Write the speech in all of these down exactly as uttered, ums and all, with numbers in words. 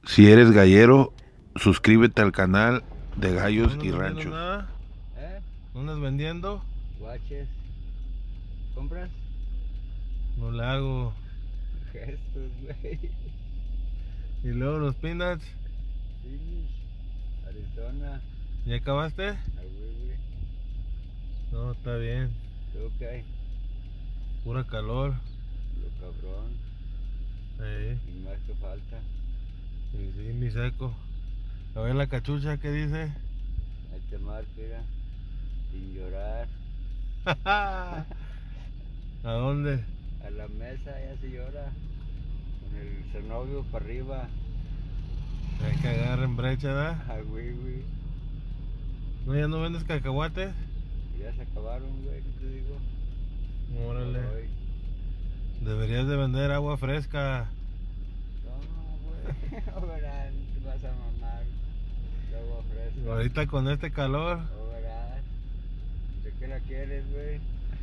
Si eres gallero, suscríbete al canal de Gallos ¿No y andas vendiendo Ranchos. nada? ¿Eh? ¿No andas vendiendo? Guaches. ¿Compras? No le hago. Gestos, güey. Y luego los peanuts. Finish. Arizona. ¿Ya acabaste? Ah, güey, güey. No, está bien. ¿Luego qué hay? Pura calor. Lo cabrón. Sí, Y más que falta. sí, sí, mi seco. A ver la cachucha, ¿qué dice? Ahí te marca, mira. Sin llorar. ¿A dónde? A la mesa ya se llora. Con el cenobio para arriba. Hay que agarren brecha, ¿verdad? Ah, güey, güey. ¿No, ya no vendes cacahuates? Ya se acabaron, güey. ¿Qué te digo? Órale. Hoy. Deberías de vender agua fresca. No, güey. Ahora te vas a mamar. De agua fresca. Ahorita con este calor. O verás. ¿De qué la quieres, güey?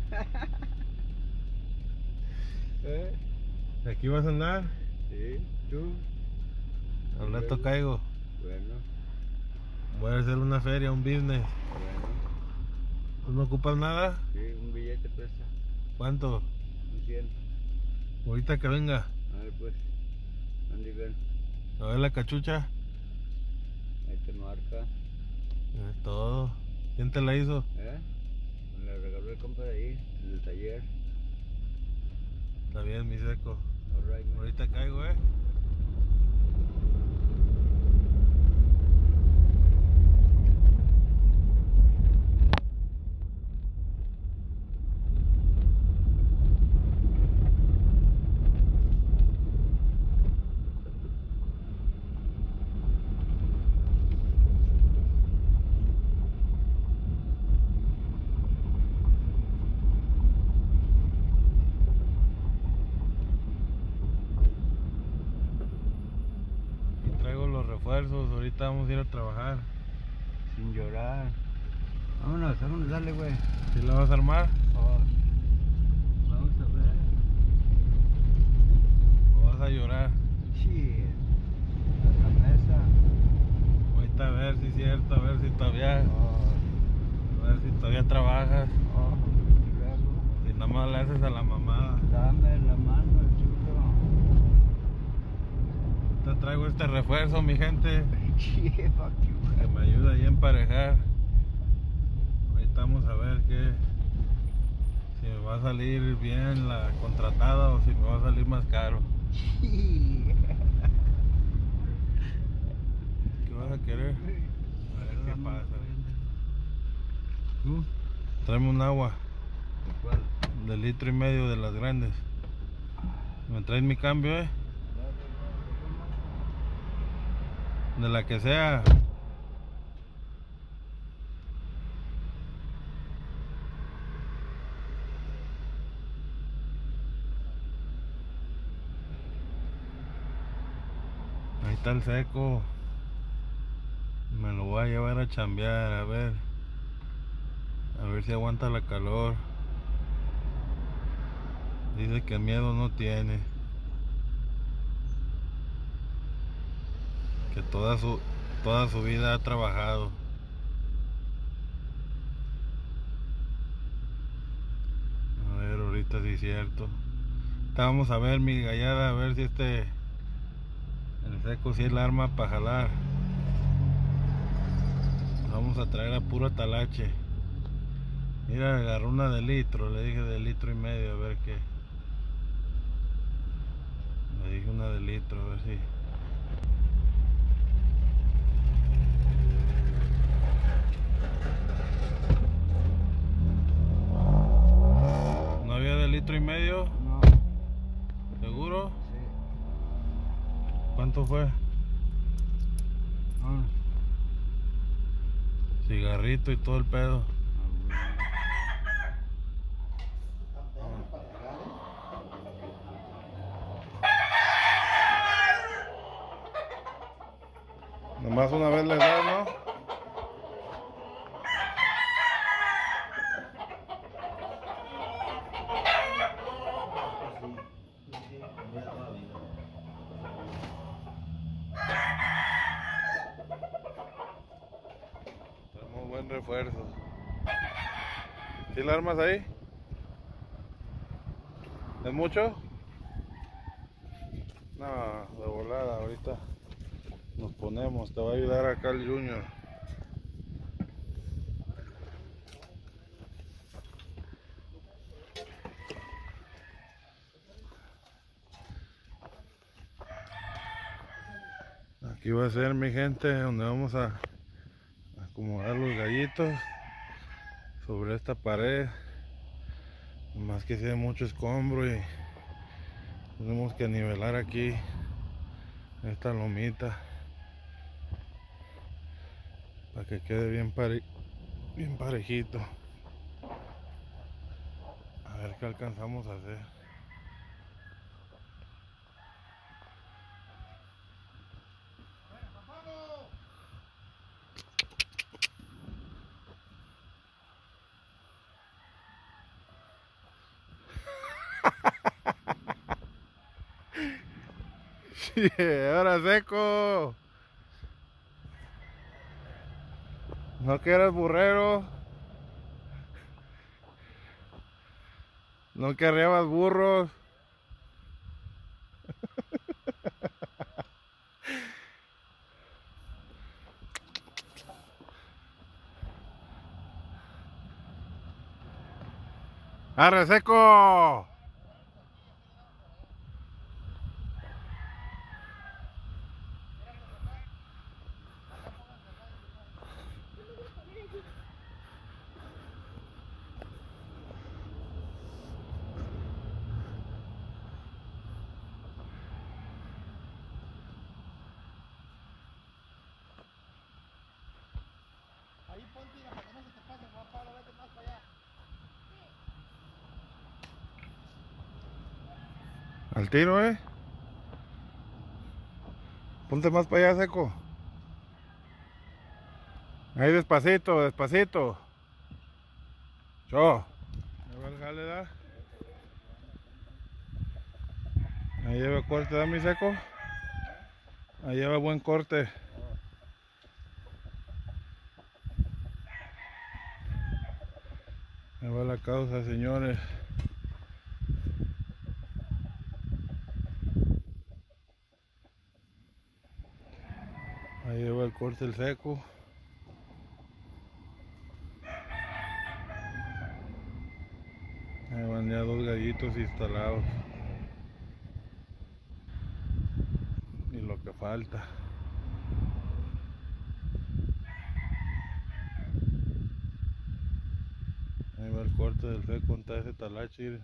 ¿Eh? ¿Aquí vas a andar? Sí, tú. Al rato caigo. Bueno, Voy a hacer una feria, un business. bueno. ¿Tú no ocupas nada? Sí, un billete presta. ¿Cuánto? Un cien. Ahorita que venga. A ver, pues. ¿Dónde ven? A ver la cachucha. Ahí te marca. Es todo. ¿Quién te la hizo? ¿Eh? Me la regaló el compa de ahí, del taller. Está bien, mi seco. Alright, man. Ahorita caigo, eh. Y traigo los refuerzos. Ahorita vamos a ir a trabajar. Sin llorar. Vámonos, vámonos, dale, güey. ¿Sí la vas a armar? Oh. Vamos a ver. ¿O vas a llorar? Sí. La mesa. Ahorita a ver si es cierto, a ver si todavía, Oh. a ver si todavía trabajas. Oh. Y luego. Si nada más le haces a la mamada. Dame la mano, el chulo. Te traigo este refuerzo, mi gente, Sí, fuck you. que me ayuda ahí a emparejar. Ahorita vamos a ver qué, si me va a salir bien la contratada o si me va a salir más caro. Sí. ¿Qué vas a querer? A ver qué pasa. ¿Tú? Tráeme un agua ¿De cuál? de litro y medio de las grandes. ¿Me traes mi cambio, eh? De la que sea. Ahí está el seco. Me lo voy a llevar a chambear, a ver. A ver si aguanta la calor. Dice que miedo no tiene. Que toda su toda su vida ha trabajado. A ver, ahorita sí es cierto. Ahorita vamos a ver mi gallada, a ver si este el seco si es el arma para jalar. Vamos a traer a puro talache. Mira, agarró una de litro, le dije de litro y medio, a ver qué. Le dije una de litro, a ver si. ¿No había de litro y medio? No. ¿Seguro? Sí. ¿Cuánto fue? Ah. Cigarrito y todo el pedo. Nomás una vez le das, ¿no? cien refuerzos. ¿Sí la armas ahí? ¿Es mucho? No, de volada, ahorita nos ponemos, te va a ayudar acá el Junior. Aquí va a ser, mi gente, donde vamos a acomodar los gallitos sobre esta pared. Más que sea mucho escombro y tenemos que nivelar aquí esta lomita para que quede bien, pare bien parejito. A ver qué alcanzamos a hacer. Yeah, ahora seco. No que eras burrero. No que arriabas burros. ¡Arre seco! Ahí ponte para que no se te pase, Juan Pablo, vete más para allá. Al tiro, eh. Ponte más para allá, seco. Ahí despacito, despacito. Yo. Ahí va el jale, da. Ahí lleva corte, da mi seco. Ahí lleva buen corte. Ahí va la causa, señores. Ahí lleva el corte el seco. Ahí van ya dos gallitos instalados. Y lo que falta. Ahí va el corte del seco, está ese talache. Mire.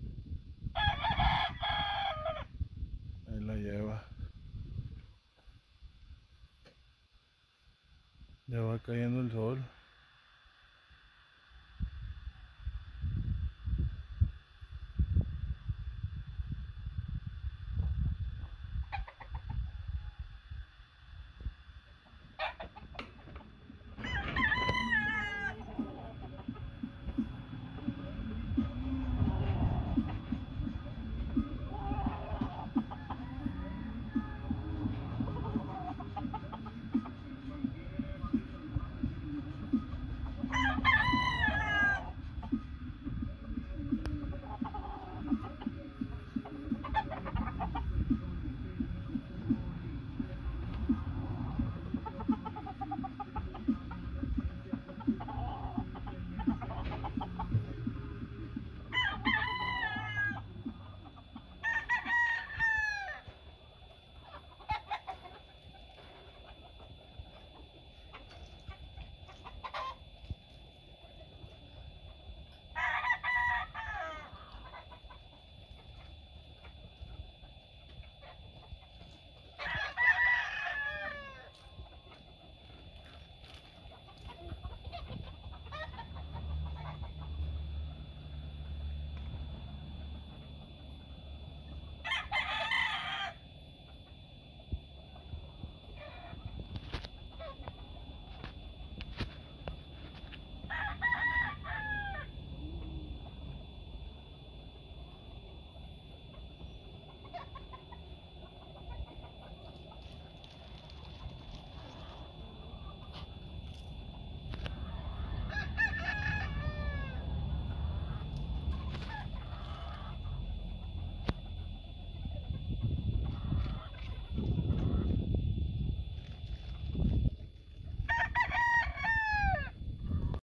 Ahí la lleva. Ya va cayendo el sol.